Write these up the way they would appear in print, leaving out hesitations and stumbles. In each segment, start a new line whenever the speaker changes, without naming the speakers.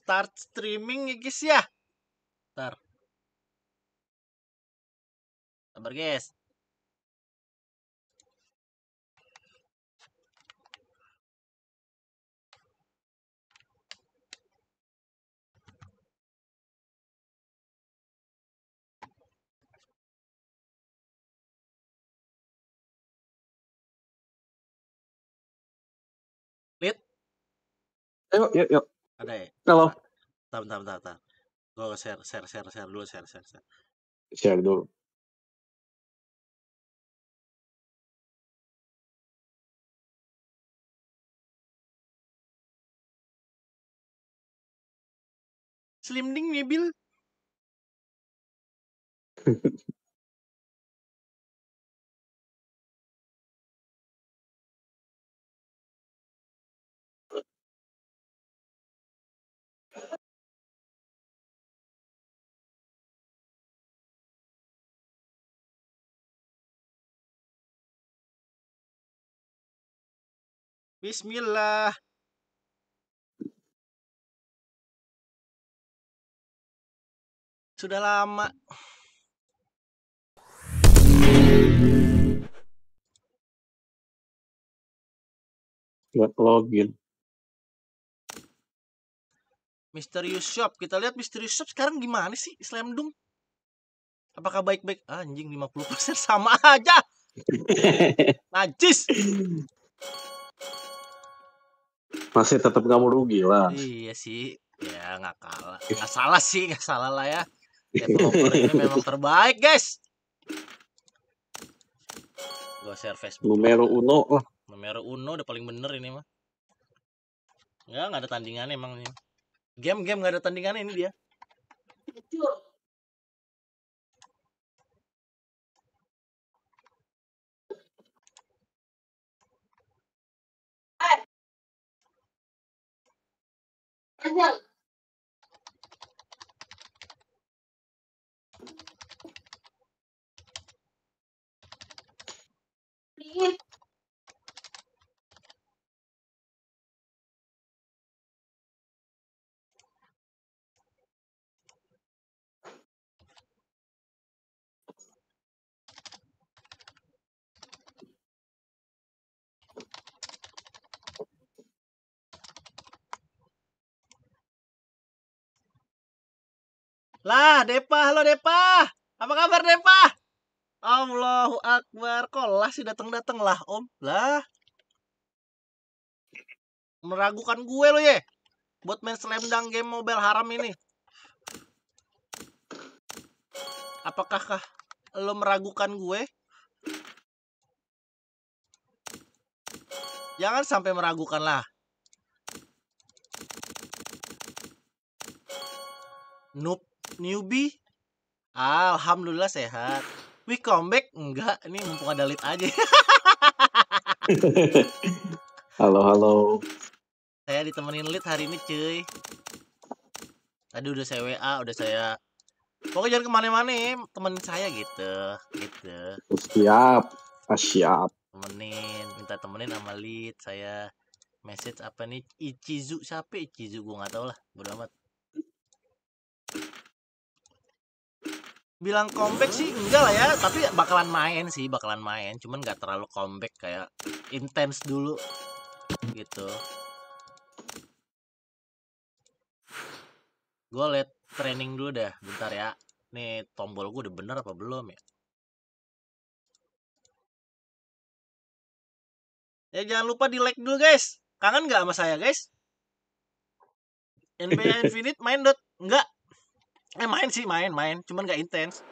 start streaming ya guys ya. Ntar. Sabar guys. Lid.
Yuk.
Ada ya?
Halo.
Bentar. Gue share dulu, share.
Share dulu.
Slimding nih, Bill. Bismillah. Sudah lama.
Buat login.
Mysterious Shop. Kita lihat Mysterious Shop sekarang gimana sih Slamdung? Apakah baik-baik? Anjing 50% sama aja. Najis.
Masih tetap gak mau rugi lah.
Iya sih. Ya nggak kalah. Nggak salah sih. Nggak salah lah ya. Developer ini memang terbaik guys. Gue share Facebook.
Numero uno lah.
Numero uno udah paling bener ini mah. Nggak ada tandingannya emang ini. Game nggak ada tandingannya ini dia. Lah, Depa, halo Depa. Apa kabar Depa? Allahu Akbar. Kok lah sih datang lah Om. Lah. Meragukan gue lo ya. Buat main Slamdang game mobile haram ini. Apakah lo meragukan gue? Jangan sampai meragukan lah. Newbie. Alhamdulillah sehat. We come back? Enggak, ini mumpung ada lead aja.
Halo.
Saya ditemenin lead hari ini cuy. Tadi udah saya WA, udah saya pokoknya jangan kemana-mana, temenin saya gitu.
Siap.
Minta temenin sama lead. Saya message apa nih, Ichizu, siapa Ichizu, gue nggak tahu lah, bodo amat. Bilang comeback sih enggak lah ya, tapi bakalan main, cuman nggak terlalu comeback kayak intens dulu gitu. Gue liat training dulu dah, bentar ya. Nih tombol gue udah bener apa belum ya? Ya jangan lupa di like dulu guys. Kangen nggak sama saya guys? NBA Infinite main dot? Enggak. Main sih, main. Cuman nggak intens.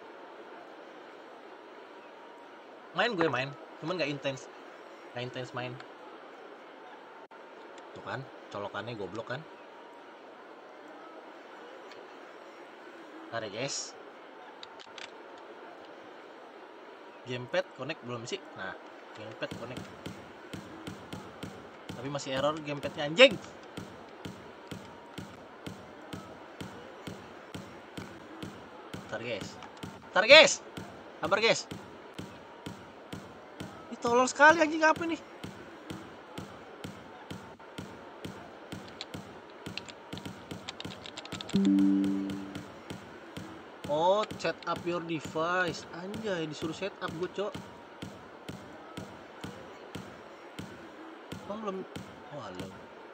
Gue main. Cuman nggak intens. Nggak intens main. Tuh kan, colokannya goblok kan. Ntar ya guys. Gamepad connect belum sih? Nah, gamepad connect. Tapi masih error gamepadnya anjing. Ntar guys. Sabar guys. Ini tolol sekali anjing, apa nih? Oh, set up your device. Anjay, disuruh set up gue, Cok. Oh, belum. Oh, halo.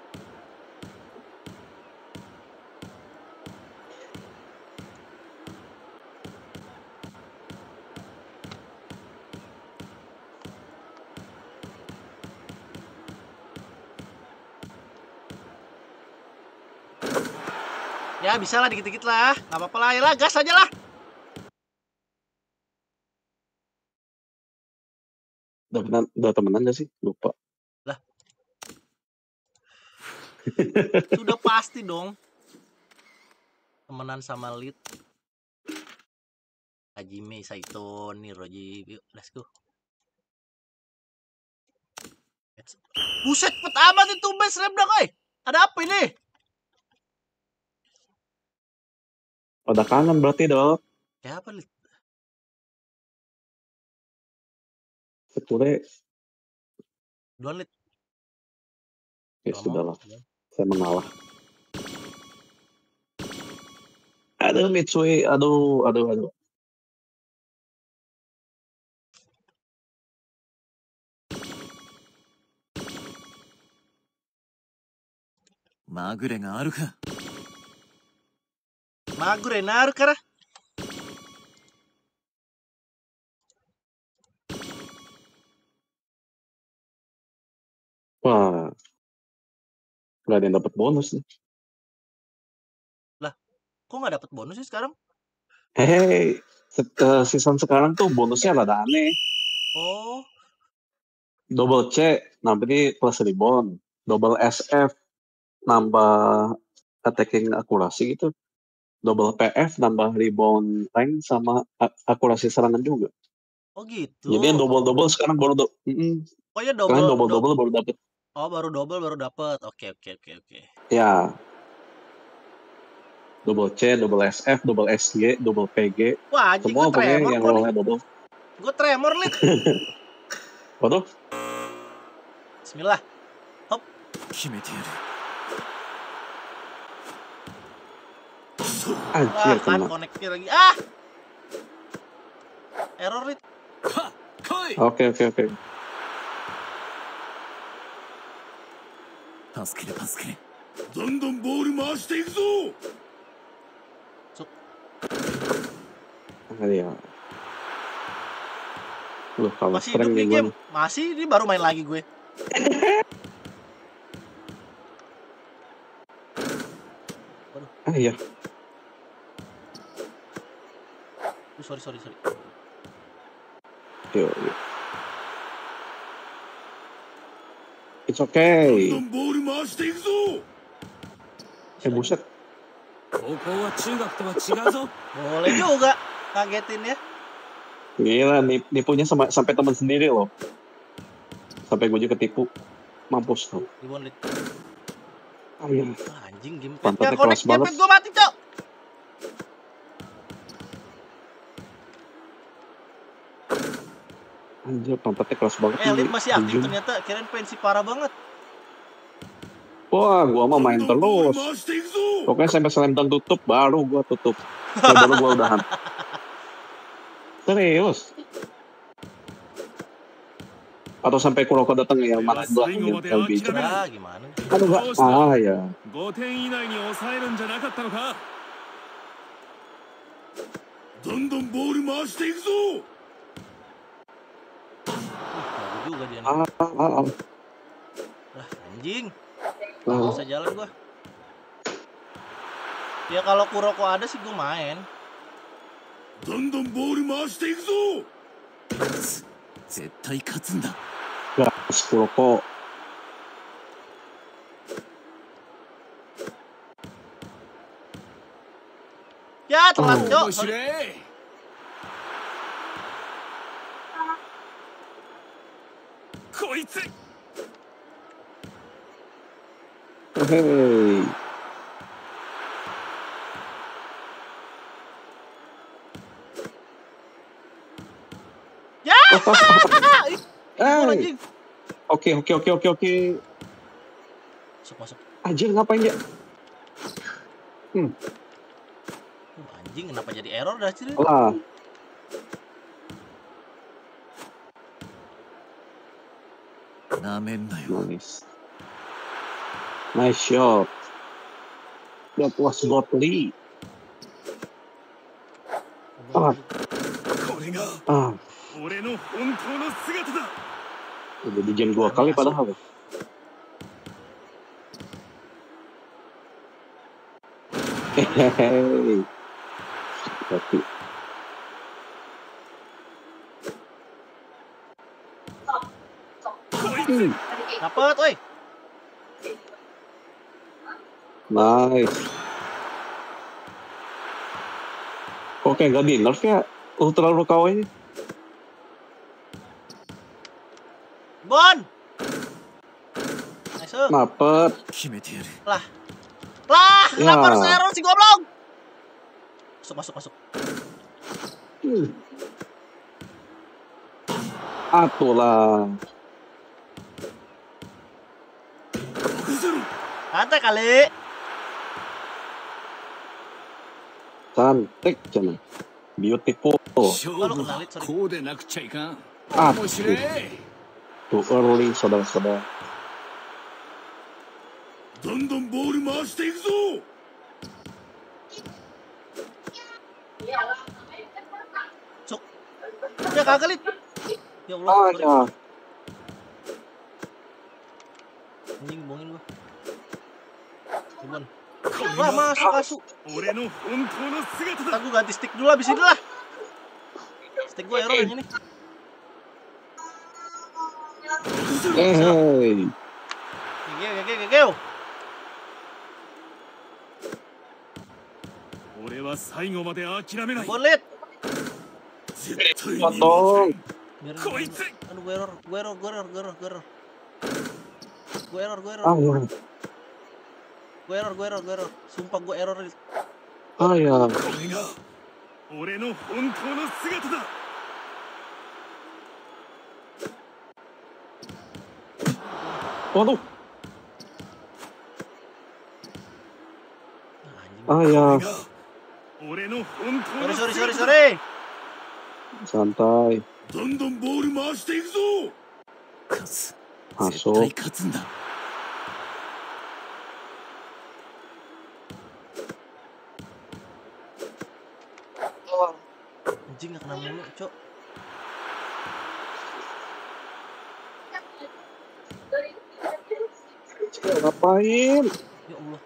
Ya bisa lah dikit-dikit lah, nggak apa-apa lah, ya lah gas aja lah.
Udah temenan gak sih? Lupa.
Lah. Sudah pasti dong. Temenan sama Lead. Hajime, Saito, Niroji, yuk let's go. Buset, cepet amat itu base Remdang, ada apa ini?
Pada kangen berarti dong.
Ya apa, Lead?
Sekure.
Duluan, Lead.
Ya sudahlah. Saya mengalah. Aduh, Mitsui. Aduh.
まぐれがあるか。
まぐれなるから。
Wah, nggak ada yang dapat bonus nih.
Lah, kok nggak dapat bonus sih sekarang?
Hei, season sekarang tuh bonusnya rada aneh.
Oh.
Double C, nanti plus rebound. Double SF, nambah attacking akurasi gitu. Double PF, nambah rebound rank sama akurasi serangan juga.
Oh gitu.
Jadi yang double sekarang baru
Oh ya double
baru dapet.
Oh baru double dapet. Oke.
Ya. Double C, double SF, double SG, double PG.
Wah,
semua pokoknya yang rolnya double.
Gue tremor, Lid.
Waduh.
Bismillah. Hop.
Anjir,
kan connect-nya lagi. Ah! Error, Lid.
Oke.
助けれ。
どんどんボール回していくぞ。
Ya. Loh, kalau
masih hidup nih game. Masih, ini baru main lagi gue.
Iya.
Sorry.
Yuk. It's okay.
どんどんボール回していくぞ。
Buset.
高校は中学とは違うぞ。
Boleh juga kagetin ya.
Gila, nipunya sampai teman sendiri loh. Sampai gue juga ketipu. Mampus tuh.
Ribon, Lid. Anjing, game
pantatnya
connect
banget.
Gue mati, Cok.
Anjir, pantatnya keras banget.
Lid masih aktif ternyata. Kirain pensi parah banget.
Wah, gua mah main terus. Pokoknya sampai slam dunk tutup, baru gua tutup. Baru gua udahan. Serius. Atau sampai Kuroko datang yang mana gua LB.
Ah, gimana?
Aduh, enggak. Ya.
5点以内に抑えるんじゃなかったのか。どんどんボール回していくぞ。
juga dia nih. Anjing. Bisa jalan gua. Ya kalau Kuroko ada sih gua main.
どんどんボール回していくぞ。
絶対勝つんだ。
Kuroko.
Ya, telat, Cok.
Hey.
Ya.
Hey. Oke.
Masuk.
Anjir, ngapain dia?
Anjing, kenapa jadi error dah sih?
Lah. Nice. Nice shot. That was godly.
これが
Ah,
俺の本当の姿だ。
udah di jam 2 kali padahal. Hehehe. Tapi
Dapet, woi.
nice. Kok kayak gak di nerf ya Ultra Rukawa ini?
Bon. Nice.
Dapet.
決めてやる。
Lah,
Ya.
kenapa harus error si goblok? Masuk.
Atulah.
Santai kali.
Cantik cina. Beautiful.
勝負
Kalau
は
kenal sorry.
こうでなくちゃいかん。
Ah,
面白い。
too early, saudara-saudara.
どんどんボール回していくぞ。
Cuk. Ya kagak lit. Ya Allah.
Ah,
sorry.
ya.
Anjing bohongin gua. Bon. Wah, masuk.
俺の本当の姿
Ntar
だ。
gua ganti stick dulu abis ini lah. Stick gua error yang ini.
Hey.
Geo.
俺は最後まで諦めない
Bon lit.
絶対に
Potong.
Biarin.
こいつ
Aduh, gua error. Gua error.
Ah, ya.
Gua error. Sumpah gua error.
Ah, ya.
これが俺の本当の姿だ。
Waduh.
Anjing.
あ、い
これ
や、
が俺の本当の
Sorry.
姿だ。
santai.
どんどんボール回していくぞ。
勝つ。
あ、
絶対
そう。
勝つんだ。
Anjing gak kena mulu, cok.
Ngapain?
Ya Allah.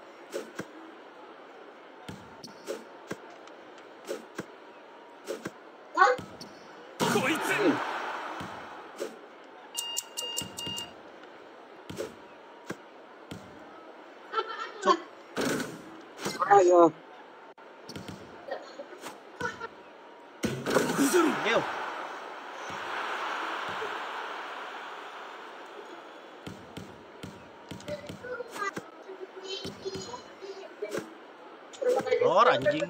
Cok.
Ah, ya.
Geo. Lor anjing.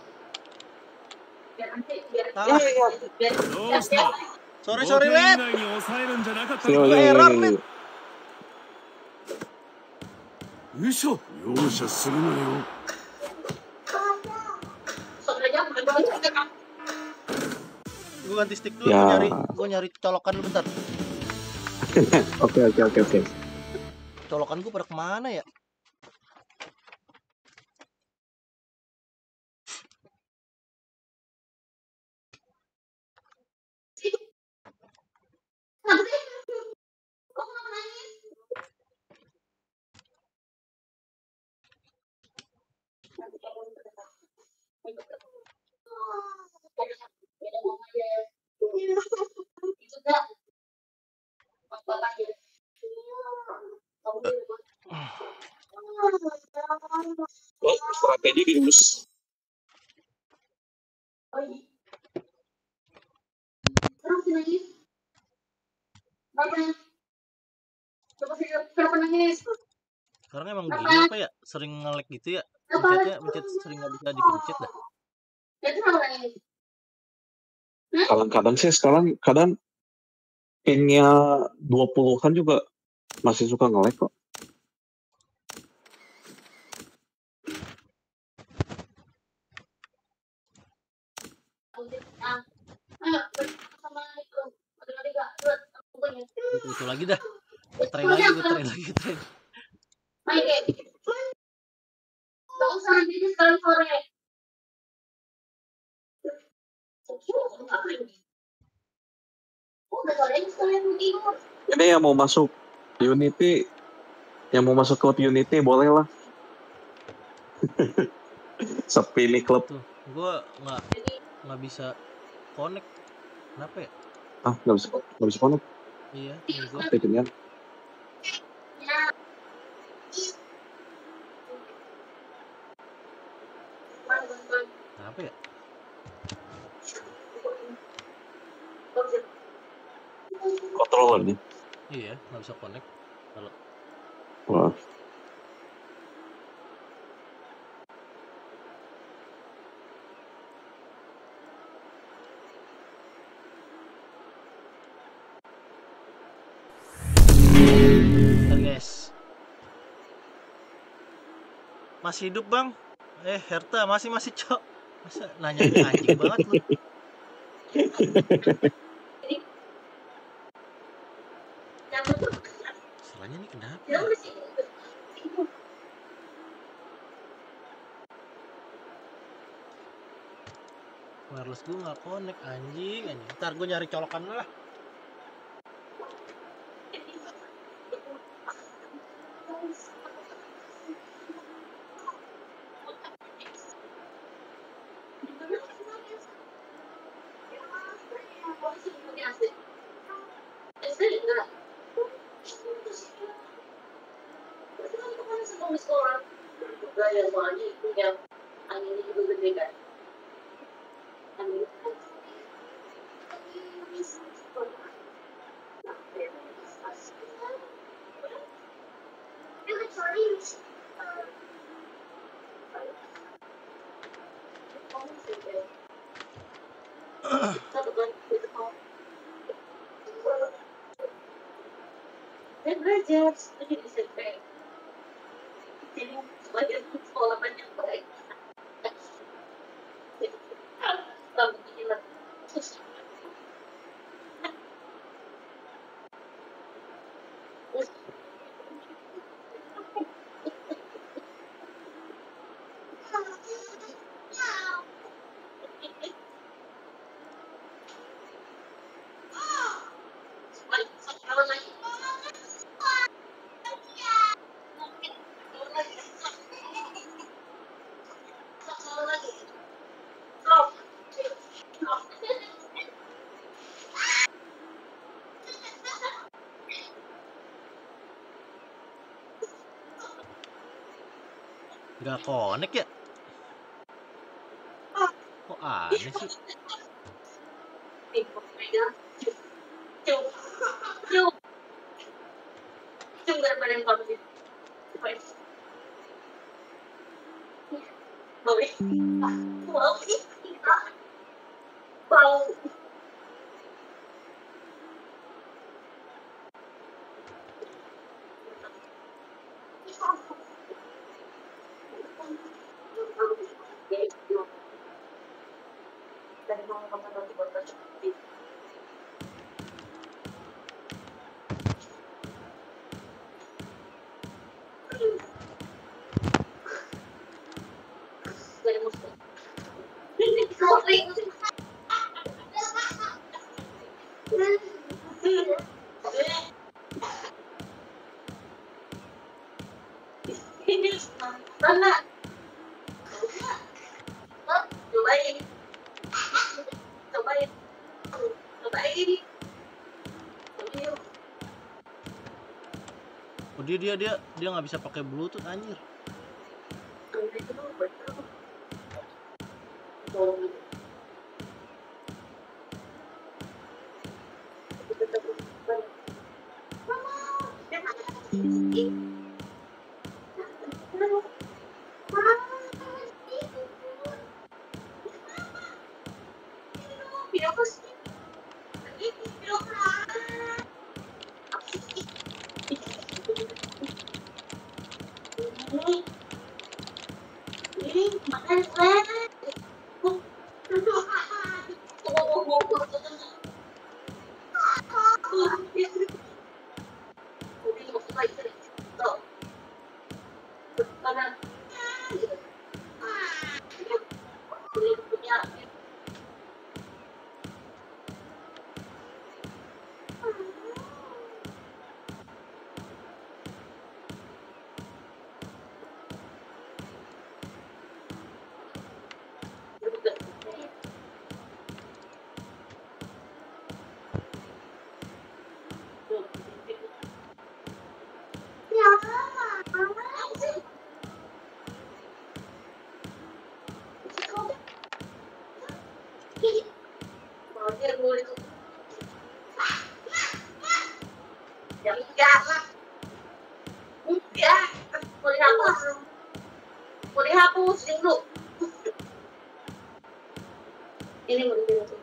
Salah.
どうした
Sorry,
5点以
Let.
内に抑えるんじゃなかったの
Yo,
か
yo, yo,
error,
yo,
Lid.
yo.
嘘容赦するなよ
Gue ganti stick dulu,
Ya.
gue nyari colokan dulu bentar.
Oke.
Colokan gue pada kemana ya?
Oh, strategi virus.
Sekarang emang gini apa ya? Sering nge-lag gitu ya? Pencet sering nggak bisa dipencet dah.
Kadang-kadang sih sekarang pinnya 20-an juga masih suka nge-lag kok.
Itu lagi dah. Gue try lagi.
Main game. Gak usah nanti sekarang sore. Udah sore sekalian mau tidur.
Ini yang mau masuk Unity, yang mau masuk klub Unity boleh lah. Sepi nih klub.
Tuh, gue nggak bisa connect. Kenapa ya?
Nggak bisa connect.
Iya, ini gue.
Aktifin kan.
Kenapa ya?
Controller nih.
Iya, nggak bisa connect. Kalau
Wah.
bentar guys. Masih hidup bang? Herta masih cok. Masa nanya anjing banget lu. Salahnya nih kenapa ya? Wireless gue nggak connect anjing. Ntar gue nyari colokan lah.
Dan belajar jadi SMP. Jadi belajar sekolah banyak baik. Kamu gila.
Nggak connect ya? Kok aneh sih?
Mana? Cobain.
Oh dia nggak bisa pakai Bluetooth anjir.
Ya enggak lah. Enggak. Mau dihapus. Mau dihapus dulu. Ini mau dihapus.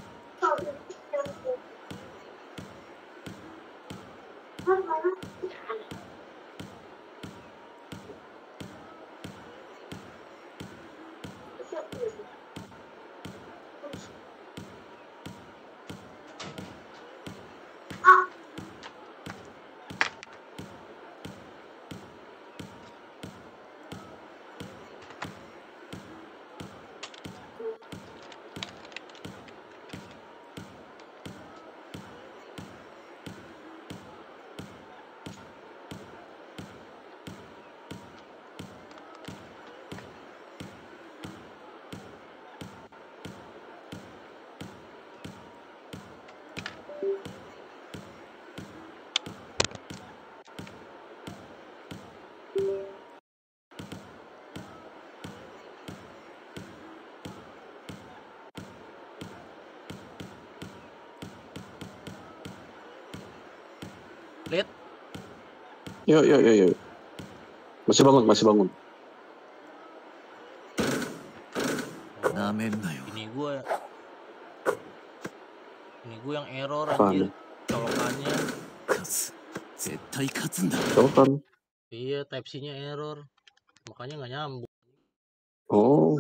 Lihat,
Yuk. Masih bangun.
なめんなよ
ini gue yang error
Apaan?
anjir. Colokannya.
勝つ絶対勝つんだ
Colokan.
Iya, type C-nya error. Makanya nggak nyambung.
Oh,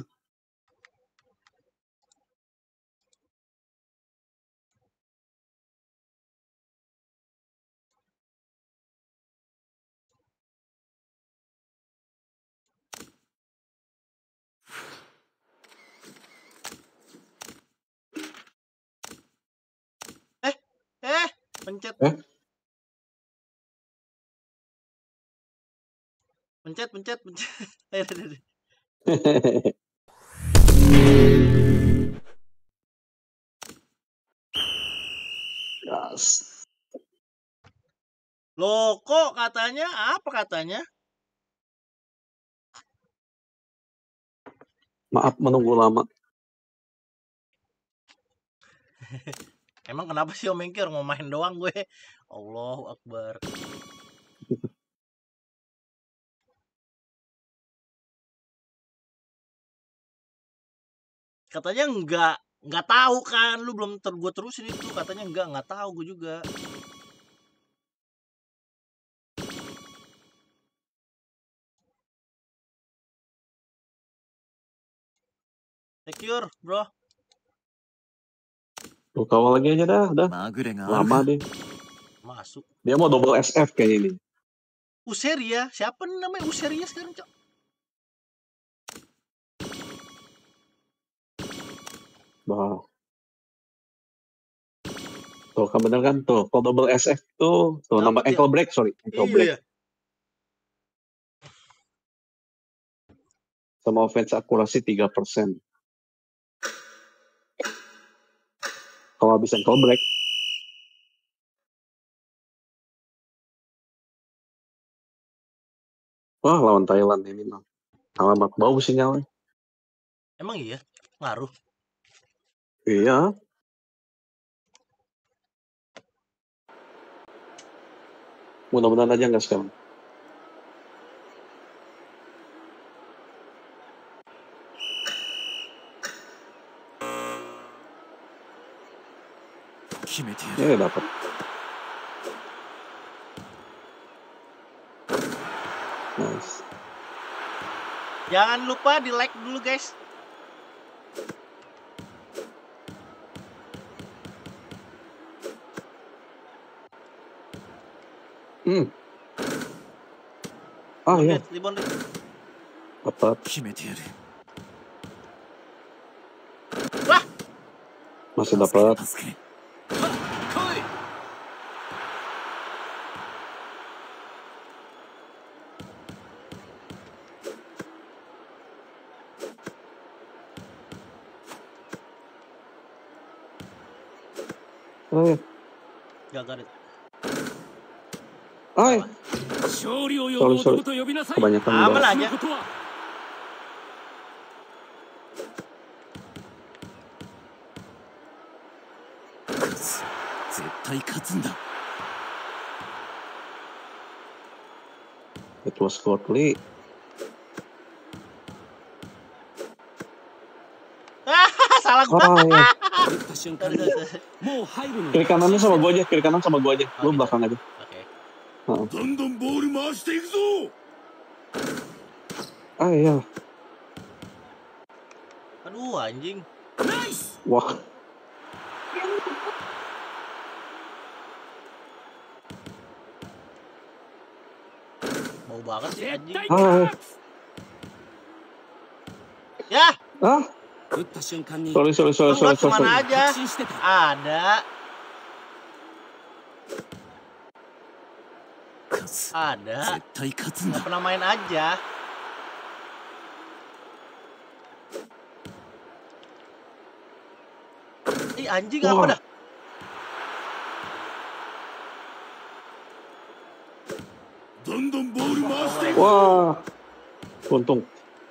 Pencet.
Eh?
Pencet. Ayo.
Gas.
Loh, kok katanya apa katanya?
Maaf menunggu lama.
Emang kenapa sih Om Mengkir mau main doang gue? Allahu Akbar. Katanya nggak tahu kan, lu belum gue terusin itu. Katanya nggak tahu gue juga. Secure, bro.
Lu kawal lagi aja dah, udah.
まぐれがある
Lama
か
deh.
Masuk.
Dia mau double SF kayaknya ini.
Useria, siapa nih namanya Useria sekarang, Cok?
Wah. Tuh, kan bener kan? Tuh, kalau double SF tuh nama
Dapet ya?
ankle break, sorry. Ankle break.
Iya.
Sama offense akurasi 3%. Kalau habis ankle break. Wah, lawan Thailand ini mah. Alamat bau sinyalnya.
Emang iya? Ngaruh.
Iya. Mudah-mudahan aja nggak sekarang. Ya dapat. Nice.
Jangan lupa di like dulu, guys.
Ah ya.
Ribon.
Dapat.
決めてやる
Wah,
Masih dapat.
助け
Ay.
gagal itu.
Ay.
勝利を呼ぶ男と呼びなさい
Kebanyakan
Aman
udah.
aja.
ことは
勝つ絶対勝つんだ
It was godly.
Salah gua.
Oh ya.
打った瞬間
Sorry,
に
sorry, sorry.
もう入るのに
Kiri
確
kanannya
信して
sama
た
gua aja, kiri kanan sama gua aja.
Oh,
Lu
gitu.
belakang aja.
Oke.
どんどんボール回していくぞ。
Ah iya.
Aduh, anjing.
ナイス
Wah.
Bau banget sih
絶
anjing.
対
Ah.
勝つ
Ya,
Ah.
打った瞬間に
Sorry, sorry, sorry, sorry,
Enggak,
sorry.
kemana
sorry.
aja?
確信してた
ada.
勝つ
Ada.
絶対勝つん
Nggak
だ
pernah main aja. Ih, anjing apa
Wah.
dah?
Wah. Untung.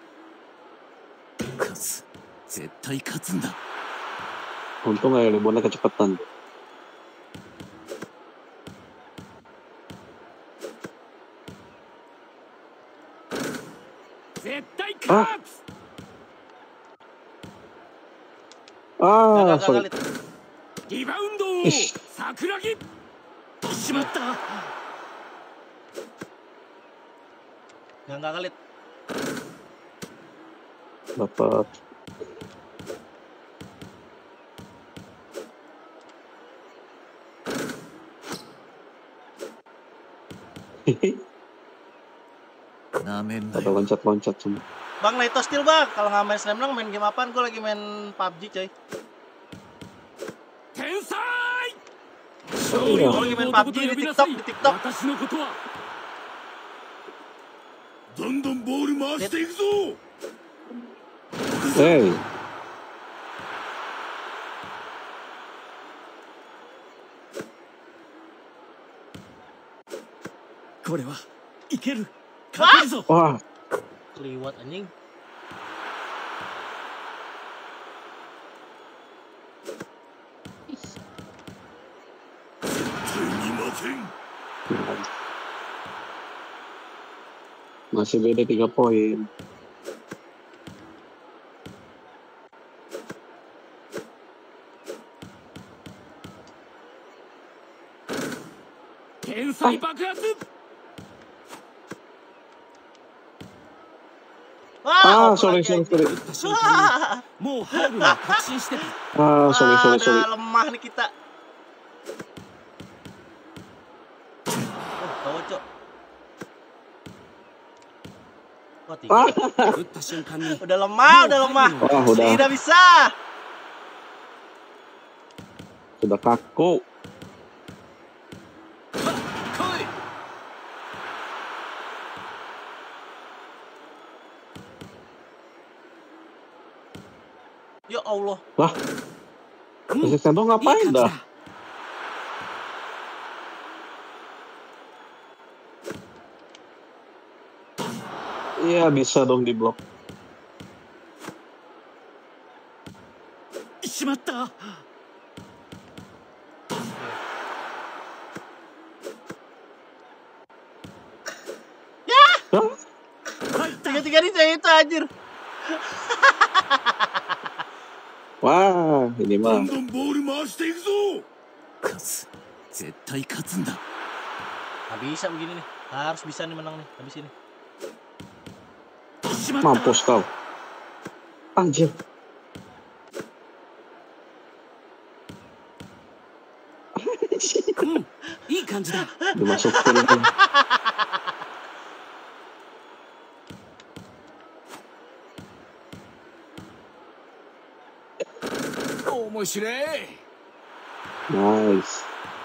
勝つ絶対勝つんだ
Untung aja Libonnya kecepatan.
絶対勝つ
Ah,
Gagal,
sorry.
gagal.
リバウンドを
よし
桜木しまった
Enggak kali.
Dapat.
Namen
Ada loncat-loncat semua.
Bang, Naito Steel, Bang. Kalau nggak main Slam Dunk, main game apaan? Gue lagi main PUBG, coy.
天才
Iya.
Gue lagi main PUBG di TikTok, di TikTok.
私のことは
どんどんボール回していくぞ。
Hey.
これはいける勝てるぞ
Wah.
Keliwat anjing.
Masih beda 3 poin.
Wah,
Ah, sorry,
lagi,
sorry,
anjing.
sorry.
打った瞬間にもう入るのを確信してた
Ah, sorry, sorry,
udah
sorry.
lemah nih kita. Oh, cok. Wah, tiga.
Ah.
打った瞬間に
Udah lemah, udah lemah.
Wah, udah.
Tidak bisa.
Sudah kaku.
来い
Ya Allah.
Lah,
うん
Resisten tuh
いい
ngapain
感じ
dah?
だ
Iya, bisa dong di blok.
しまった
Hah?
入った
Tiga-tiga nih saya itu anjir.
Wah, ini
ど
mah
んどんボール回していくぞ。
勝つ絶対勝つんだ
Nggak bisa begini nih. Harus bisa nih menang nih. Habis ini.
しまった
mampus kau. Anjir.
うんいい感じだ
Dimasukin lagi.
面白い
Nice.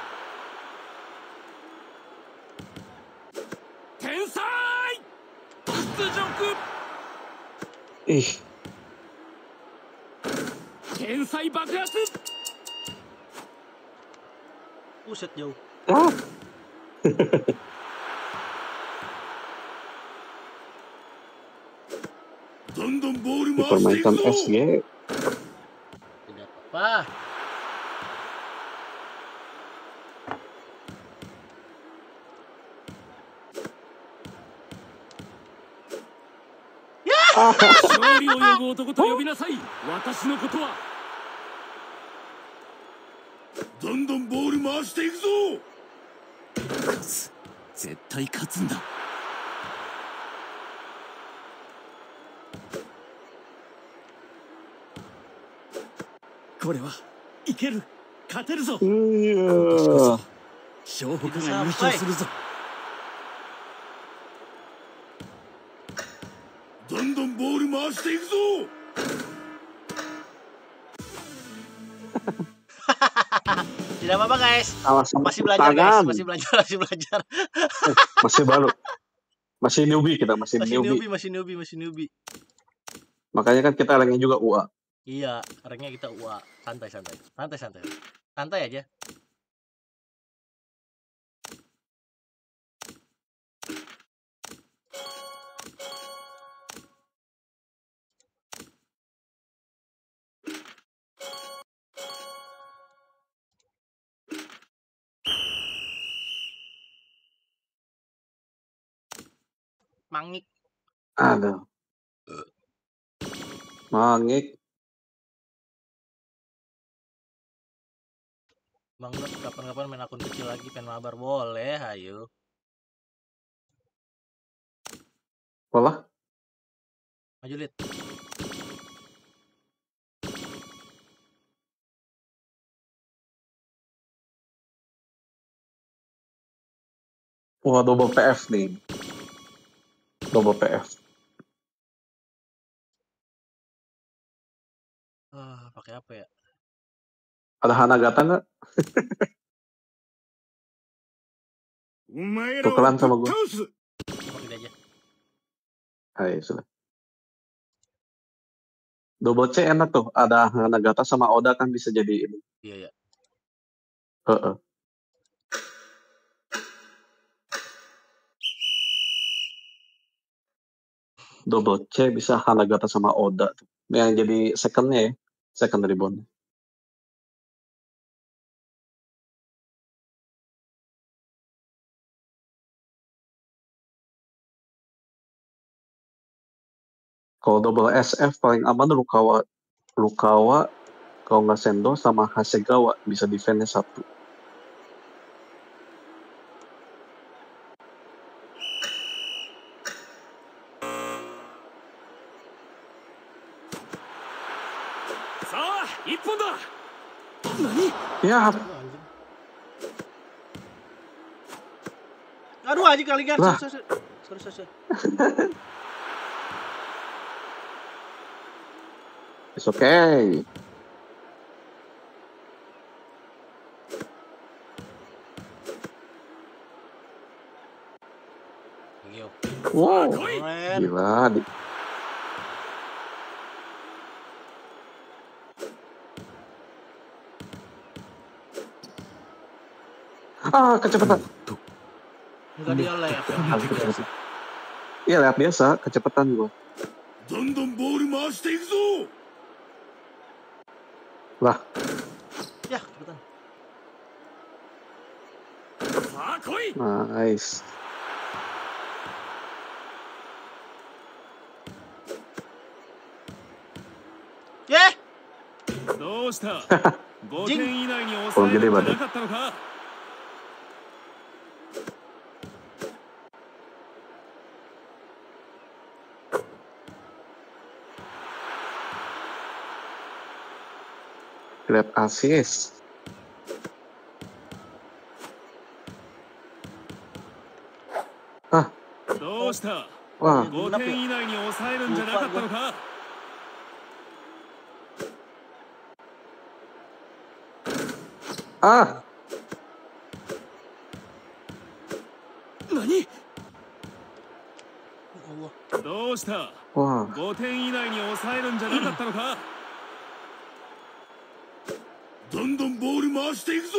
天才屈辱
Ih,
天才爆発
Buset jauh.
ah.
どんどんボール回していく
Dipermainkan
ぞ。
SG.
Tidak apa-apa.
勝利を呼ぶ男と呼びなさい。私のことは。
どんどんボール回していくぞ。
勝つ。絶対勝つんだ。これはいける。勝てるぞ。今年こそ湘北が優勝するぞ。
どんどんボール回していくぞ。
Tidak apa-apa guys.
Sama-sama
Masih belajar guys,
tangan.
masih belajar.
Masih baru. Masih newbie kita, masih
Masih newbie.
Makanya kan kita ranknya juga UA.
Iya, ranknya kita UA. Santai aja. Mangik.
Aduh. Mangik.
Bang Nur, kapan-kapan main akun kecil lagi, pengen mabar boleh, ayo.
Pola?
Maju Lid.
Wah, double PF nih. Double PF.
Pakai apa ya?
Ada Hanagata nggak? Tukeran sama gue.
Pakai aja.
Ayo, sudah. Double C enak tuh. Ada Hanagata sama Oda kan bisa jadi ini.
Iya.
Double C bisa Hanagata sama Oda tuh. Yang jadi secondnya ya. Second rebound. Kalau double SF paling aman Rukawa, kalau nggak Sendo sama Hasegawa bisa defense-nya 1. Ya.
Aduh anjing kali kan. Sorry.
It's okay. Wow, gila. Kecepatan.
Enggak dia layap.
Iya, layap biasa, kecepatan gua. Lah.
Ya, kecepatan.
Nice.
Yeah.
どうした？5
点
以内に抑えるんじゃなかったのか？
Grab assist. Wah.
5点以内に抑えるんじゃなかったのか？ 何？ どうした？ 5点以内に抑えるんじゃなかったのか？
どんどんボール回していくぞ。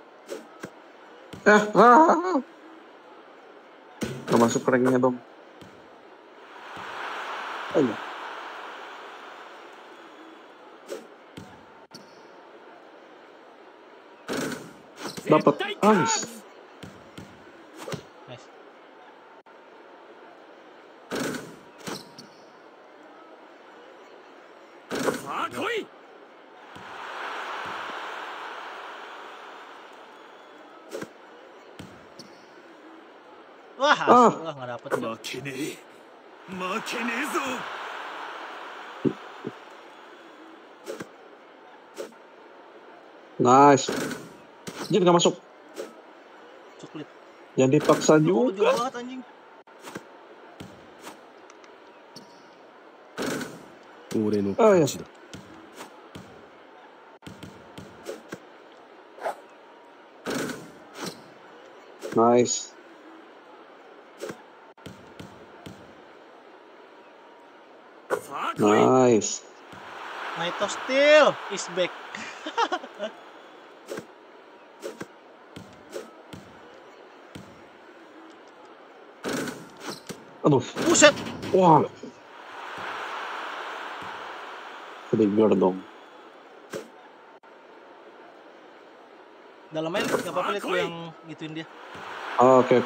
Gak masuk ranknya dong. Ayo. Dapat. Nice.
さあ来い。
Wah,
Ah.
asli. Wah, nggak dapet. Cok.
負けねえ。負けねえぞ。
Nice. Jin nggak masuk.
Coklit.
Jangan dipaksa
Oh, jauh
juga.
banget anjing.
俺の
Oh,
勝ちだ。
Nice.
さあ来い。
Nice.
Naito Steel is back.
Aduh.
Buset.
Wah. Trigger dong.
Dalam main nggak apa-apa lihat gue yang gituin dia.
Oh, oke.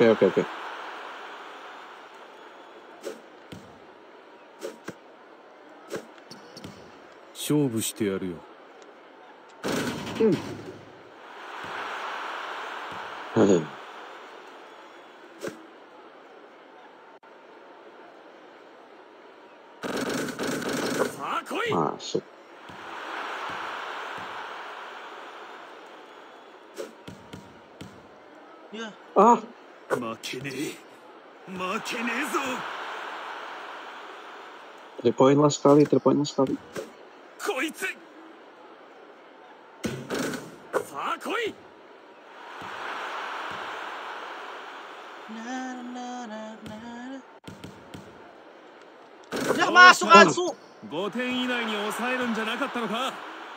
勝負してやるよ。
Aduh. Masuk.
Ya.
Ah.
負けねえ。負けねえぞ。
3 point lah sekali, 3 point lah sekali.
こいつ。さあ来い。
Ya masuk Ansu.
5点以内に抑えるんじゃなかったのか。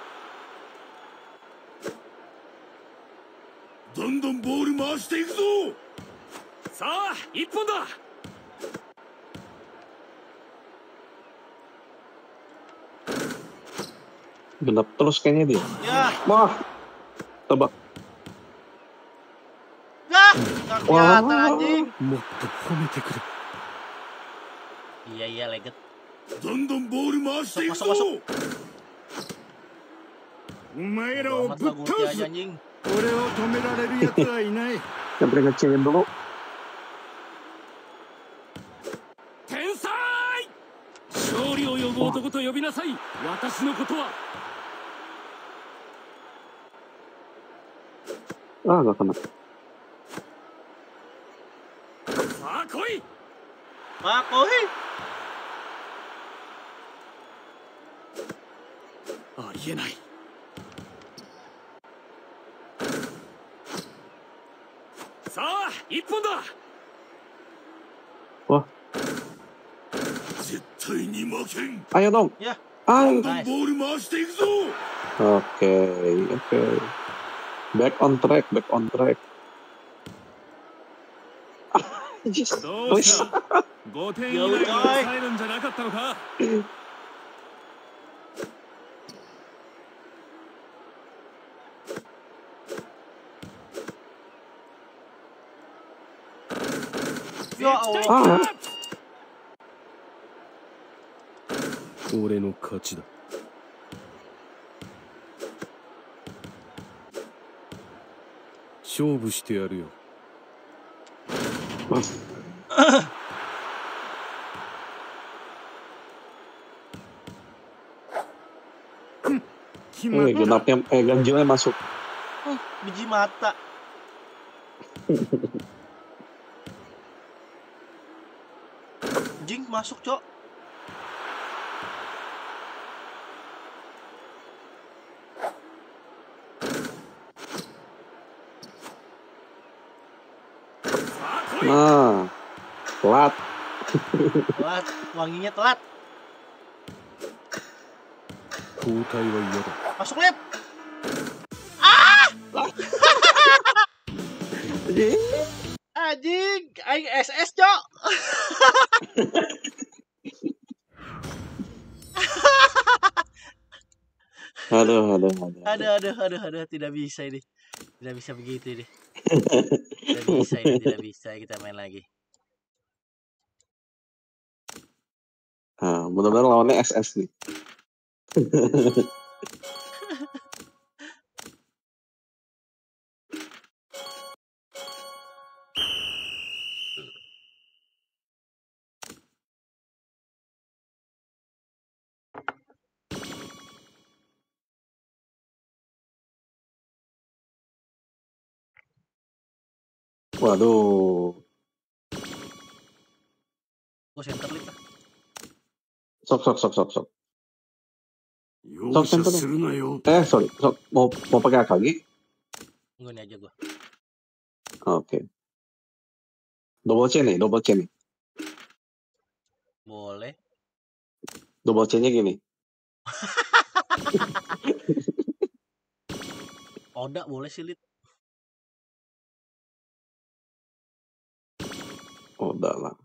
どんどんボール回していくぞ。さあ一本だ。
Genap terus kayaknya dia.
Ya.
Wah. Tebak.
Gah, nggak kelihatan anjing.
もっと褒めてくれ。
Iya, Leget.
どんどんボール回していくぞ。
Masuk.
お前らを
Amat
ぶっ
lah Gurki
倒
aja
す。
anjing.
俺を止められる奴はいない。
Yang penting ngecilin dulu.
天才。勝利を呼ぶ男と呼びなさい。私のことは。
Ah, nggak kena.
さあ来い。
Pak, oi.
ありえない。さあ一本だ。
Wah.
絶対に負けん。
Ayo dong.
Ya.
Ah.
ボール回していくぞ。
Oke. Back on track. Just
どうした。5点以内に抑えるんじゃなかったのか。
Ya Allah.
俺の勝ちだ。勝負してやるよ。
Genapnya, ganjilnya masuk.
Biji mata. Jing masuk, Cok.
Nah, telat.
Telat, wanginya telat.
交代は嫌だ。
Masuk, Lip. Anjing, aing SS, Cok. Aduh, tidak bisa ini. Tidak bisa begitu ini. Tidak bisa kita main lagi.
Nah, mudah-mudahan lawannya SS nih. Waduh.
Gue center lead lah.
Sok.
容赦するなよ。
Sorry. Sok. Mau pakai Akagi?
Gue ini aja gue.
Oke. Double C nih.
Boleh.
Double C-nya gini.
Oda boleh sih lead.
Udah lah.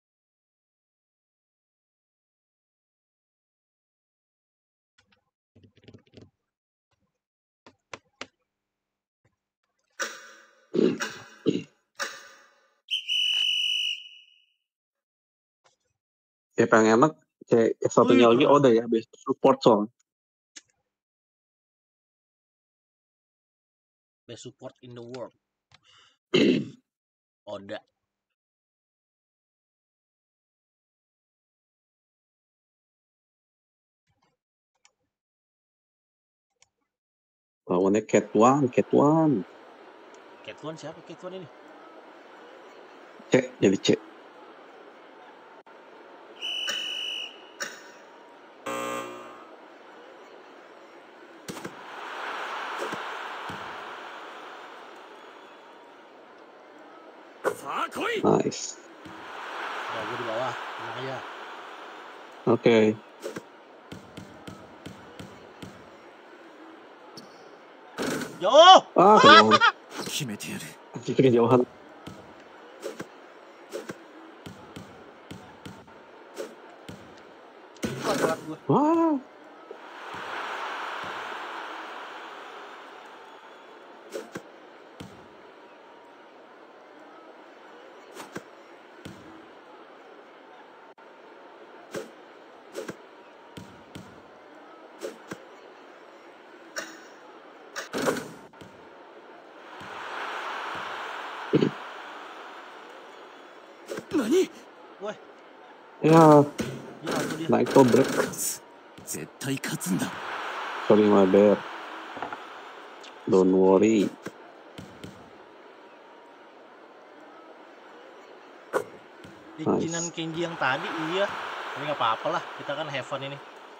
Ya paling enak kayak satunya lagi Oda ya, best support soal.
Best support in the world. Oda.
Lawannya Cat One.
Cat One siapa Cat One ini?
Jadi C. Nice.
Ya, gue di bawah. Tenang aja.
Oke.
Jauh!
Kejauhan.
決めてやる。
Kejauhan.
Telat gue.
Wah.
Woi.
Ya,
Jatuh dia.
naik break.
絶対勝つんだ。
Sorry my bad. Don't worry.
Izinan Kenji yang tadi iya. Tapi nggak apa-apa lah. Kita kan have fun ini.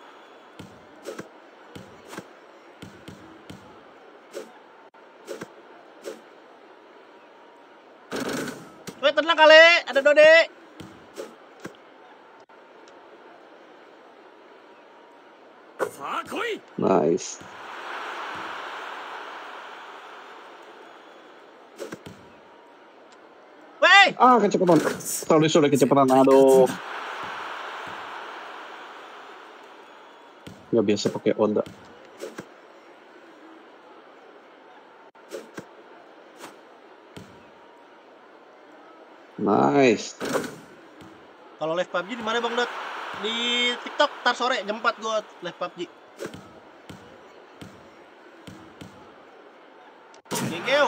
Weh, tenang kali. Ada Dode.
Nice.
Weh!
Kecepatan. Sorry kecepatan. Aduh. Nggak biasa pakai Oda. Nice.
Kalau live PUBG di mana Bang Dot? Di TikTok tar sore jam 4 gue live PUBG. Gengeo.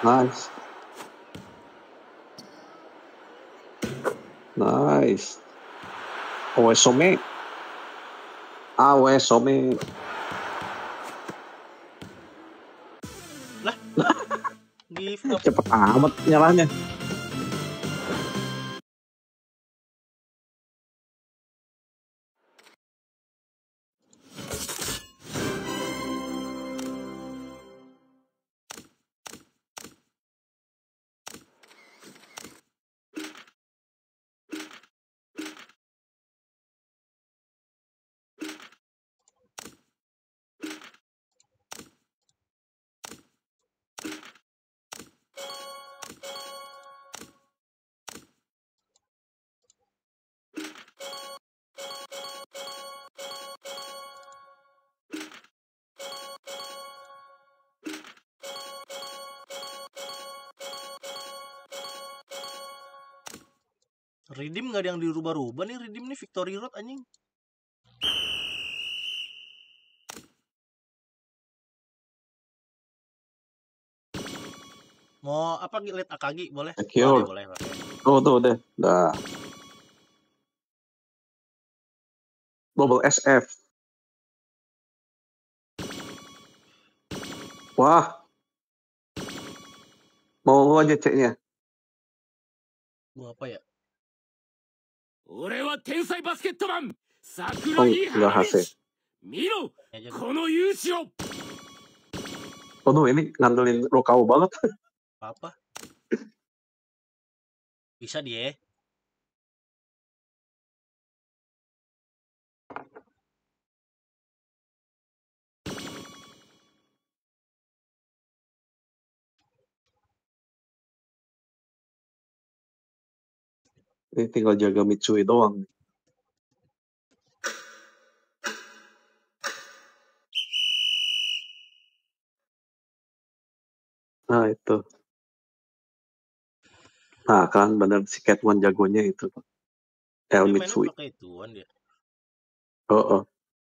Nice. Some.
Lah. Give up.
Cepet amat nyalanya.
Redeem nggak ada yang dirubah-rubah nih. Redeem nih Victory Road anjing. Mau apa lihat Akagi boleh?
Secure.
Boleh.
Oh tuh udah. Double SF. Wah. Mau aja ceknya.
Gua apa ya?
俺は天才バスケットマン
Oh,
桜木
nggak
花道
HC.
見ろ
Ya, jadi.
この勇姿を
Waduh, ini ngandelin Rokao banget.
Apa? Bisa dia.
Ini tinggal jaga Mitsui doang. Nah, itu. Nah, kan bener si Catwan jagonya itu. El
Dia mainnya
Mitsui.
pakai ituan dia.
Oh.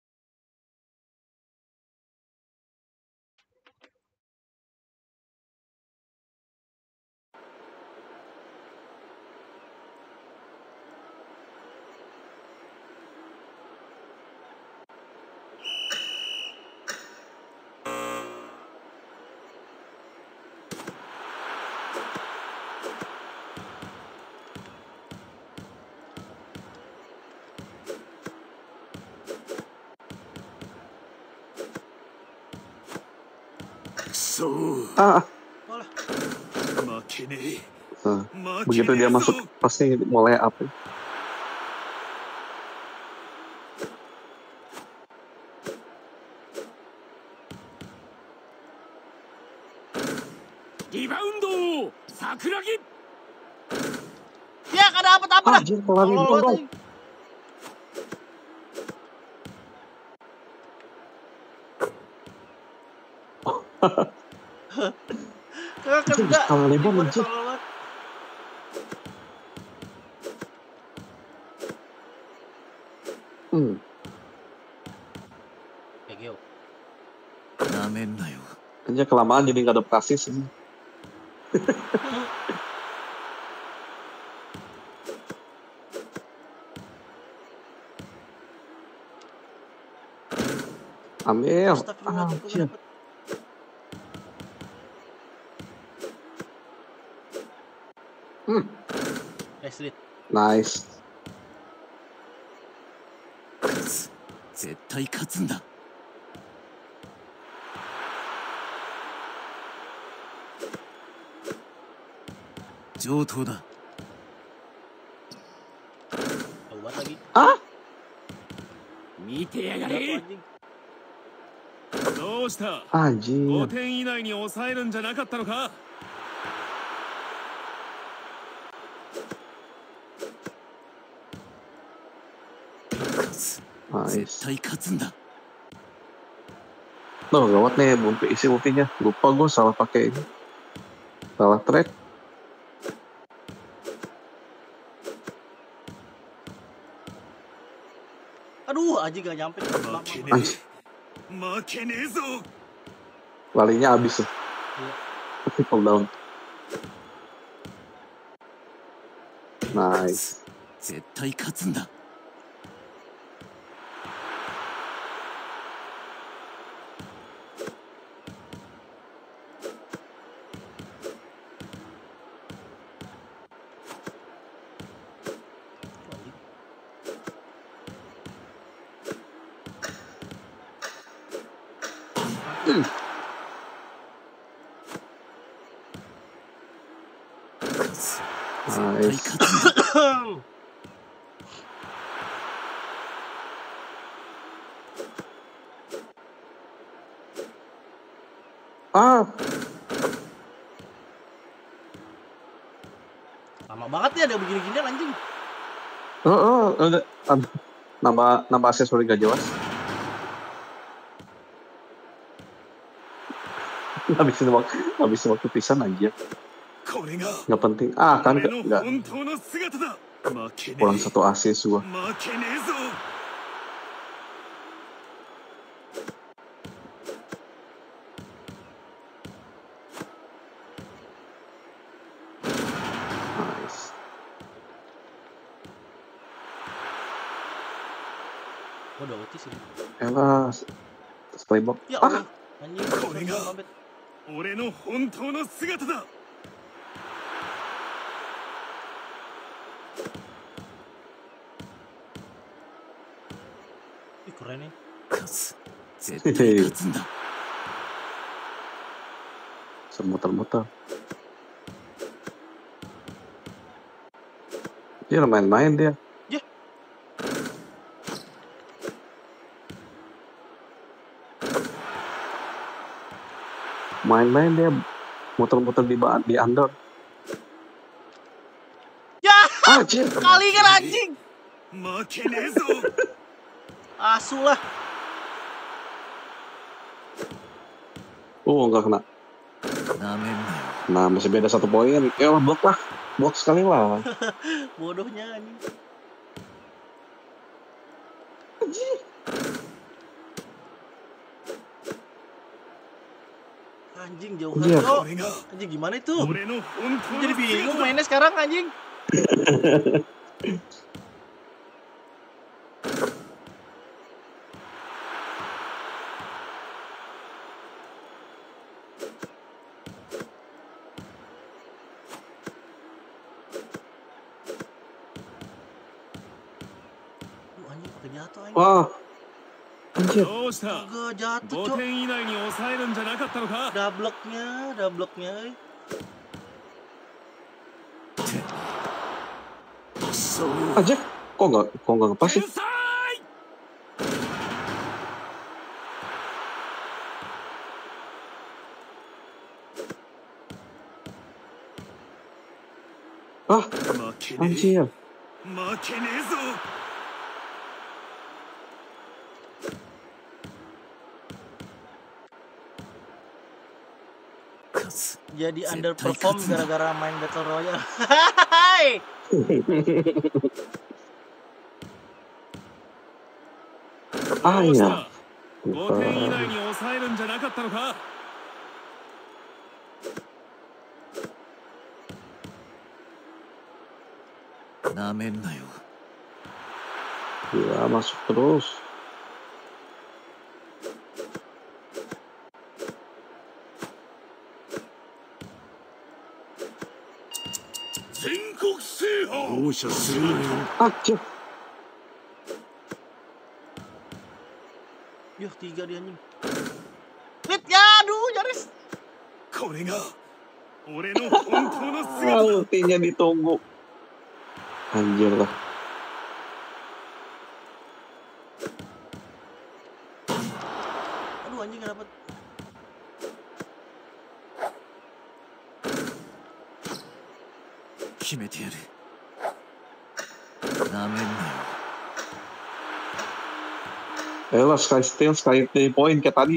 Ah,
Olah.
begitu dia masuk pasti mulai apa?
Rebound Sakuragi.
Ya, kada apa dah.
Anjir, pelan itu dong.
Kena.
Kalau rebound anjir.
Kayak
Anjir kelamaan jadi nggak adaptasi sih. Ambil. Anjir. Nice.
絶対勝つんだ。上等だ。
あ？
見てやがれ。
どうした？
Anjir.
5点以内に抑えるんじゃなかったのか？
Nice.
絶対勝つんだ。
Tuh, gawat nih, belum keisi ultinya. Lupa gue salah pakai ini. Salah trade.
Aduh, Aji gak nyampe.
Anjir. Larinya habis tuh. Triple down. Nice.
絶対勝つんだ。
Nice. Ah,
Lama banget ya ada begini-gini anjing.
nambah aksesori gak jelas. Habisin waktu pisan aja. Nggak penting. Ah kan nggak. Kurang satu asis gua.
Oh, udah otis ini.
Elah, Splaybox.
Ya
Ah,
Allah, anjing. Mabet.
俺の本当の姿だ。
Ih, keren nih.
勝つ絶対勝つんだ。
semuter-muter. Dia main-main dia.
Ya.
Main-main dia, muter-muter di under.
Ya,
Anjir.
kali kan anjing.
負けねえぞ。
Asu lah.
Enggak kena.
なめんなよ。
Nah, masih beda 1 poin. Ya lah, blok lah. Blok sekali lah.
Bodohnya anjing. Anjing jauhan,
Iya.
Cok. Anjing gimana itu?
俺の本当
Jadi
の
bingung
姿だ。
mainnya sekarang anjing. Anjing pakai jatuh anjing.
Wah. Anjir.
どうした。
Agak jatuh,
5
Cok.
点以内に抑えるんじゃなかったのか。
Dableknya,
Anjir. Kok enggak ngepas sih?
天才。
Ah,
負けねえ。
anjir.
負けねえぞ。
勝つ
Jadi
絶対
underperform
勝つんだ。
gara-gara main Battle Royale. Hai.
Ah
どうし
iya.
た。5点以内に抑えるんじゃなかったのか。
なめんなよ。
Gila, masuk terus.
全国制覇。
容赦するなよ。
Anjir.
Yuh, 3 dia anjing. Hit, ya aduh nyaris.
これが俺の本当の
Ah,
姿だ。
ultinya ditunggu. Anjir lah.
Aduh anjing gak dapet.
Elah, Sky point kayak tadi.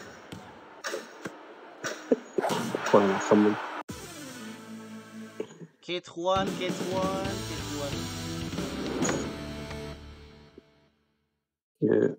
Kurang asem.
Kate Juan.
Ya.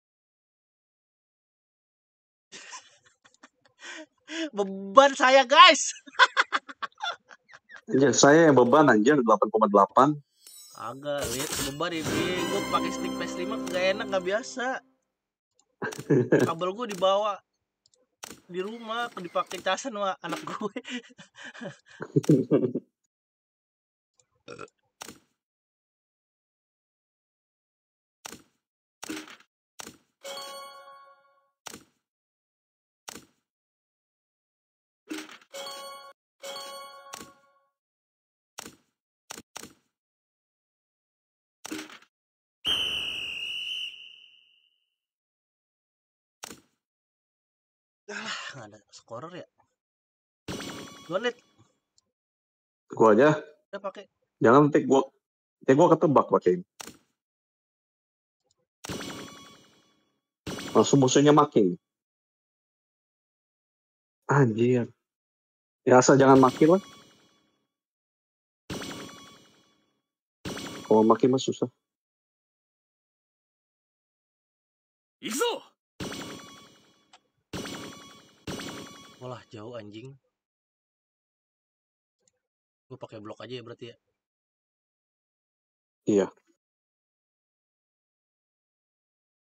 Beban saya guys.
Anjir, saya yang beban anjir 8,8.
Agak lihat beban ini gue pakai stick PS5 gak enak, gak biasa. Kabel gue dibawa di rumah dipakai casan sama anak gue. Nggak ada scorer ya. Gua liat
Gua aja.
udah pakai.
Jangan nanti gua ketebak pakai. Langsung musuhnya makin. Anjir. Ya asal jangan makin lah. Kalau makin mah susah.
行くぞ。
Walah jauh anjing. Gue pakai blok aja ya berarti ya.
Iya.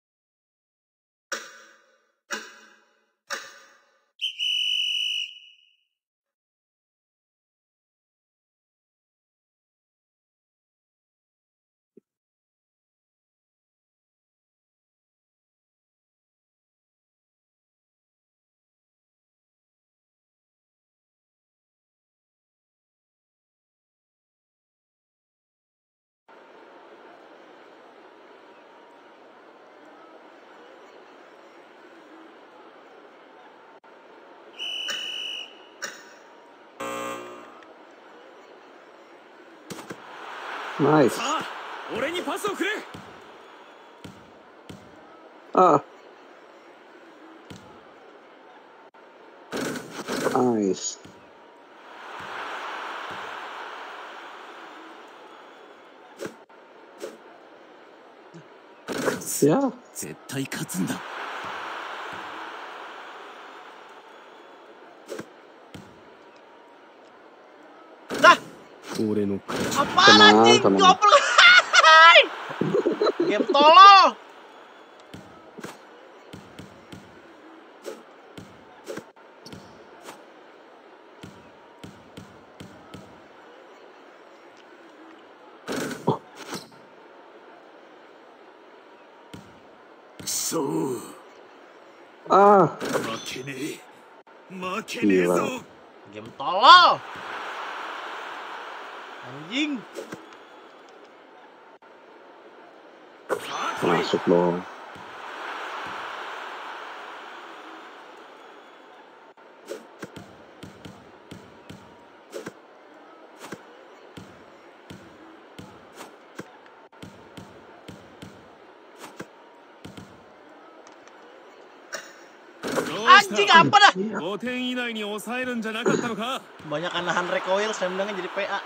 Nice.
さあ俺にパスをくれ。
Ah. Nice. Yeah.
絶対勝つんだ。
Dah,
俺の勝ち。
apaan
Tenang,
anjing?
tenang.
Goblok. Game tolol.
Ah.
負けねえ。負けねえぞ。
Gila.
Game tolol. Anjing.
Masuk dong.
Anjing apa dah?
5点以内に抑えるんじゃなかったのか。
Banyak nahan recoil, sendangnya jadi PA.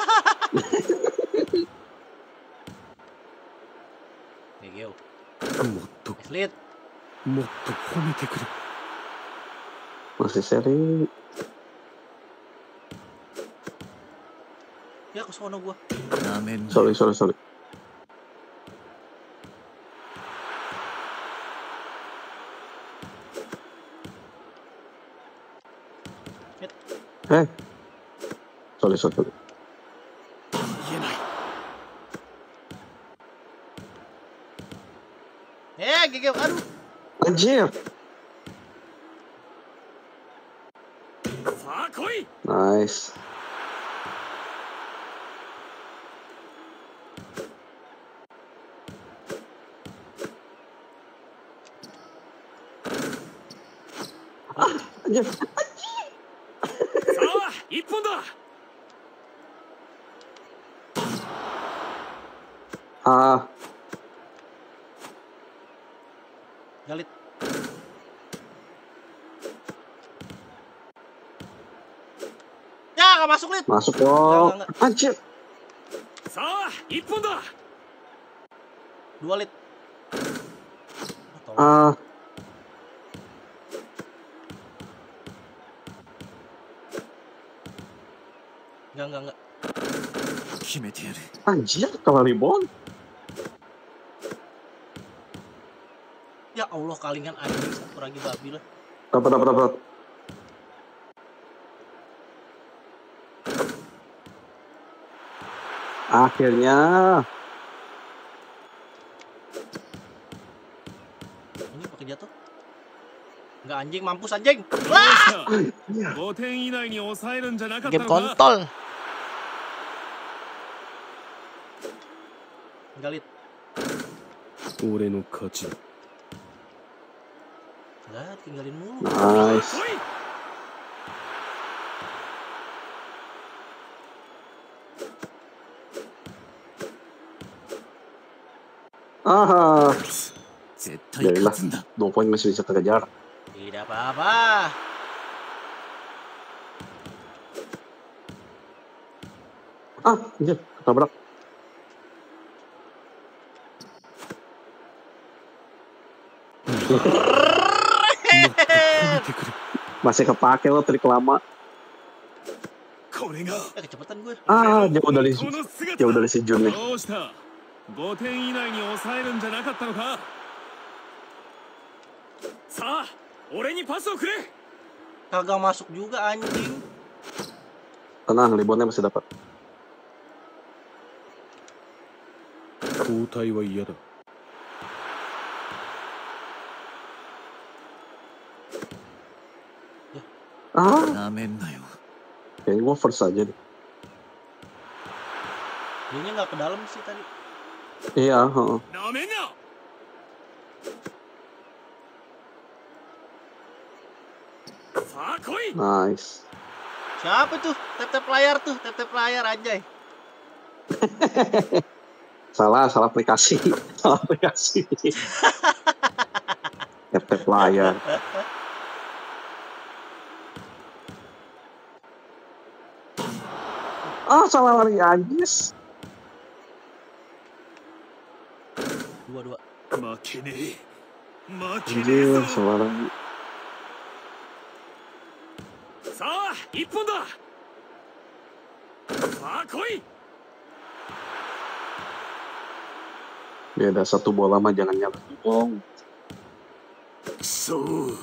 Geo.
もっと
Lihat.
もっと褒めてくれ。
Masih seri.
Ya ke sono gua.
なめんな。
Sorry. Eh. Sorry.
言えない。
Geo. Aduh.
Anjir.
さあ来い。
Nice. Anjir.
さあ一本だ。
Ah.
Galit. Ya, nggak masuk, Lid.
Masuk dong.
Enggak.
Anjir.
さあ一本だ。
Dua, Lid.
Ah.
Enggak.
決めてやる。
Anjir, kalau rebound.
Ya Allah, kalingan anjing satu lagi babi lah.
Dapat. Akhirnya.
Ini pakai jatuh. Enggak anjing, mampus anjing.
どう
Lah!
した。5点以内に抑えるんじゃなかったの
Game
か。
kontol. Galit.
俺の勝ちだ。
Lah, tinggalin mulu.
Nice.
来い。
Ah.
絶対勝つんだ。
2 poin masih bisa kekejar.
Tidak apa-apa.
Ah, anjir, ketabrak. Masih kepake lo trik lama.
これが
Kecepatan gue.
Ah, jauh dari
この姿。
si Jun nih.
どうした。5点以内に抑えるんじゃなかったのか。さあ俺にパスをくれ。
Kagak masuk juga anjing.
Tenang, reboundnya masih dapat.
交代は嫌だ。
Ah,
なめんなよ。
kayaknya gua first aja deh.
Dianya nggak ke dalam sih tadi.
Iya, heeh.
なめんな。 さあ来い。
Nice.
Siapa tuh? Tap-tap layar tuh, tap-tap layar anjay.
Salah aplikasi. Salah aplikasi. Tap layar. Salah lari anjis.
2-2.
負けねえ負けねえ
Anjir,
ぞ
salah lari.
さあ一本だ。さあ来い。
Beda satu bola mah jangan nyala dong.
くそー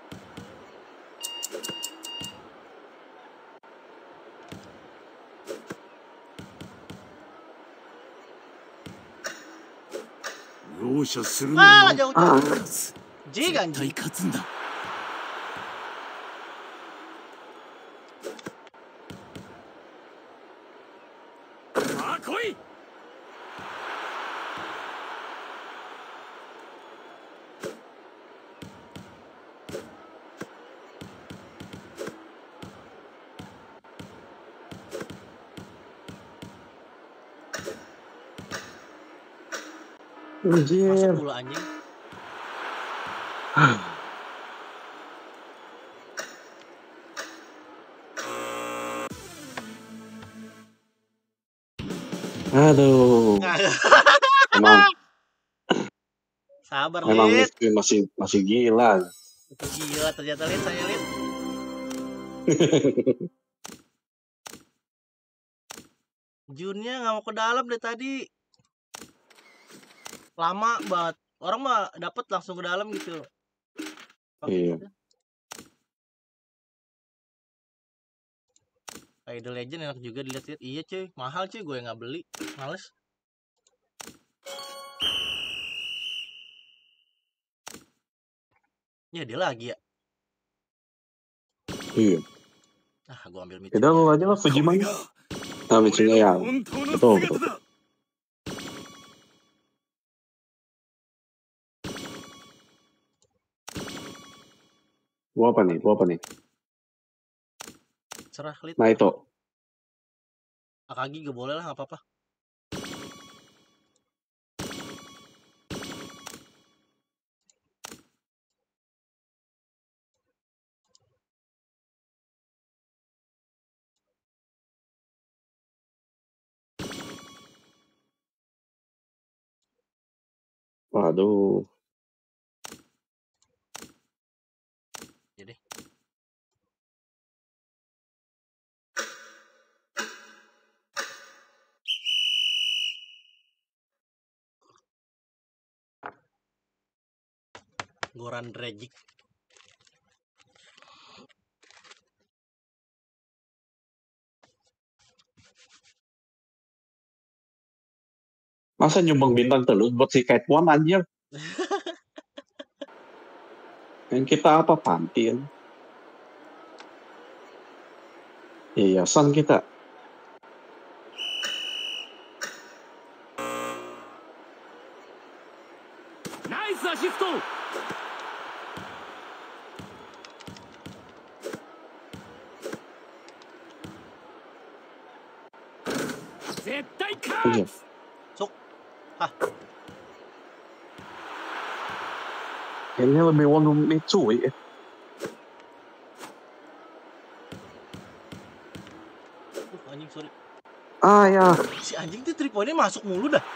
容赦するな
Ah,
よ
jauh.
勝つ
Jig
絶
anjing.
対勝つんだ
さあ来い。
Anjir.
Masuk pula anjing.
Aduh. Emang
Sabar,
memang
Lid.
Rifki masih gila.
Itu gila ternyata, Lid. Saya, Lid. Junnya nggak mau ke dalam dari tadi. Lama banget. Orang mah dapat langsung ke dalam gitu.
Iya.
Idle Legend enak juga dilihat-lihat. Iya cuy, mahal cuy, gue nggak beli. Males. Ya dia lagi ya.
Iya.
Ah, gue ambil Mitsunya.
Kita lu aja lah
こ
Fujima.
れが
Nah,
俺
Mitsunya
の
yang
本当の
betul
姿
betul.
だ
Gua apa nih?
Cerah, Lid.
Nah itu.
Akagi gak boleh lah, nggak apa-apa.
Waduh.
Jadi. Goran Dragic.
Masa nyumbang bintang terus buat si Catwan anjir? Yang kita apa pantin? Yayasan kita.
ナイスアシスト。絶対勝つ。
Sok. Hah.
Kayaknya lebih wonu Mitsui ya.
Anjing sorry.
Ya.
Si anjing tuh 3 poinnya masuk mulu dah.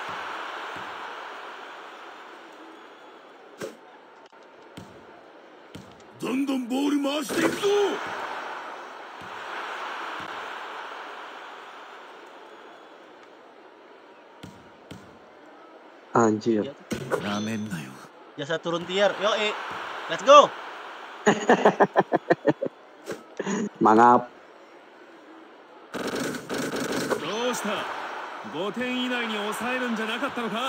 どんどんボール回していくぞ
Anjir.
Iya tuh.
なめんなよ
Jasa turun tier. Yo, let's go.
Mangap.
どうした。5点以内に抑えるんじゃなかったのか。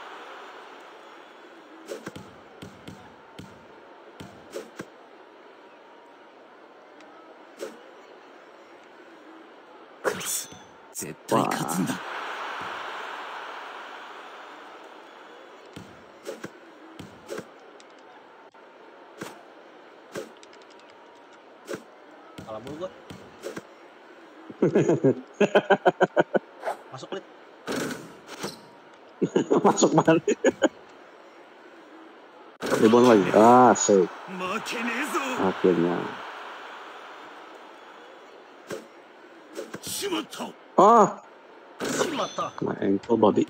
勝つ絶対勝つんだ
Kalah mulu gua. Masuk Lit.
Masuk mana? Rebound lagi. Save.
負けねえぞ。
Akhirnya.
しまった。
Shimata.
Kena ankle body.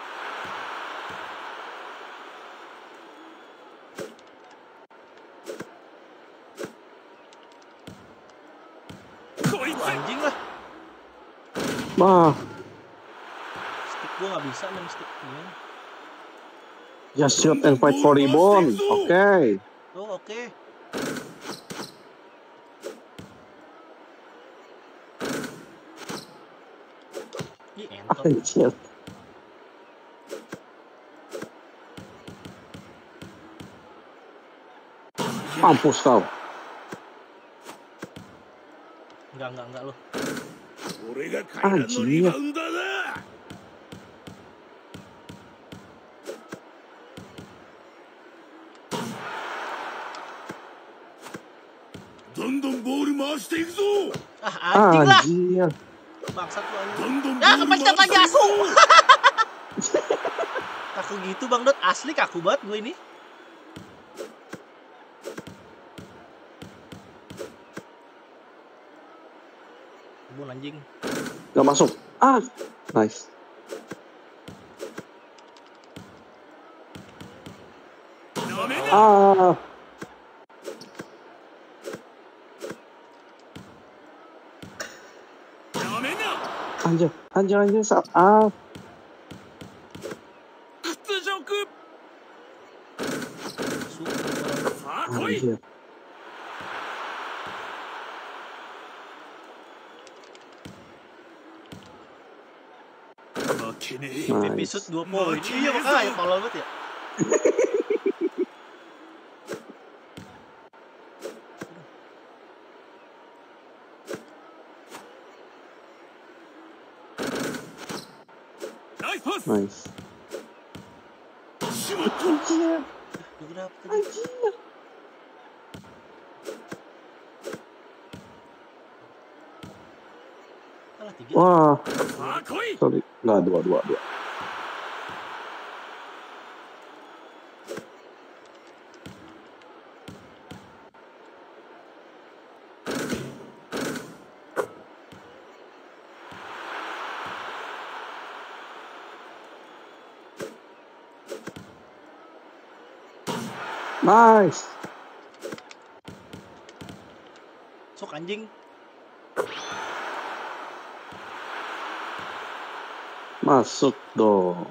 こいつ。
Anjing lah. Stick gua nggak bisa main stick ini.
Just shoot and fight for rebound. Oke.
Oh, oke. Ih, entot.
Anjir. Mampus kau.
Enggak lu.
俺が階段のリバウンダーだ。 どんどんボール回していくぞ。
Anjing lah.
Anjir.
Bangsat lu anjing.
どんどんボ
Ya,
ール
kepestet
回し
lagi
ていくぞ。
aku. Kaku gitu Bang Dot, asli kaku banget gue ini. Bun anjing.
Gak masuk. Nice. Ah. Anjir saat Anjir.
Episode 2 poin. Iya makanya tolol banget ya.
Nice.
Anjir.
Anjir.
Kalah 3.
Wah. Sorry. Nggak, dua. Nice.
Sok anjing.
Masuk dong.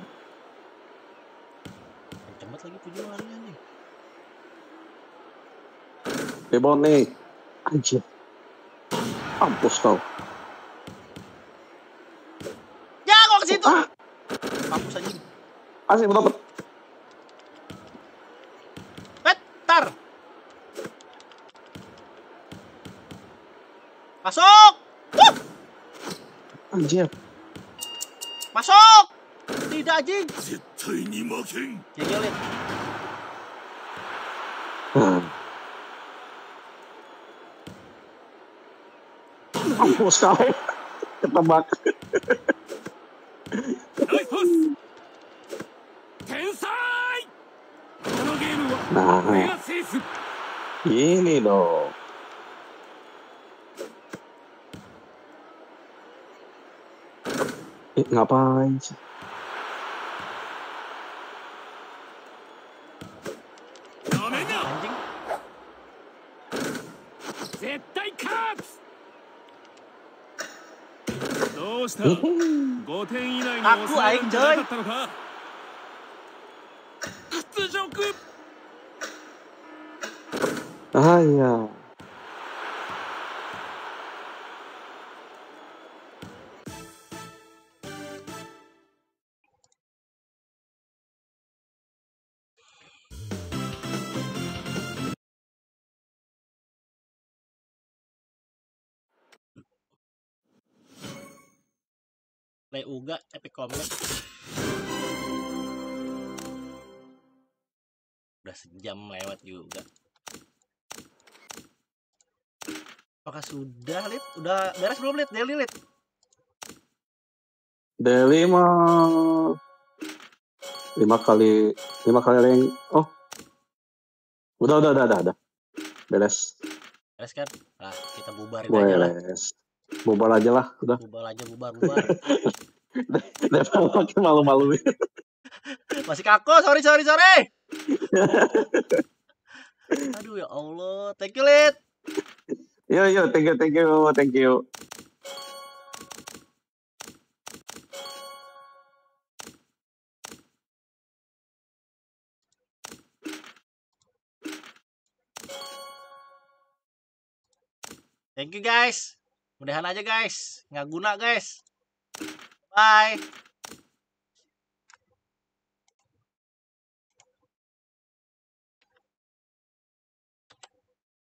Cepet lagi punya larinya nih.
Rebound nih. Anjir. Mampus kau.
Ya kok ke situ. Mampus anjing.
Asik dapat.
Tar. Masuk.
Anjir.
Masuk. Tidak anjing.
絶対に負けん。
Ya lihat.
Mampus kau. Ketebak.
ナイスパス。天才。このゲームは
Nah,
俺が制す。
ini dong. Ngapain sih?
Anjing.
絶対勝つ。どうした？5点以内に抑えるんじゃなかったのか？屈辱。
Ya.
Play Uga Epic Comic. Udah sejam lewat juga. Apakah sudah, Lid? Udah beres belum, Lid? Daily, Lid?
D5 5 kali ring. Oh, udah. Beres.
Beres kan? Nah, kita bubarin aja lah.
Beres. Bubar aja lah, udah.
Bubar.
Level makin malu-maluin.
Masih kaku, sorry. Aduh ya Allah, thank you Lid.
Yo, thank you.
Thank you guys. Mudahan aja guys, nggak guna guys. Bye.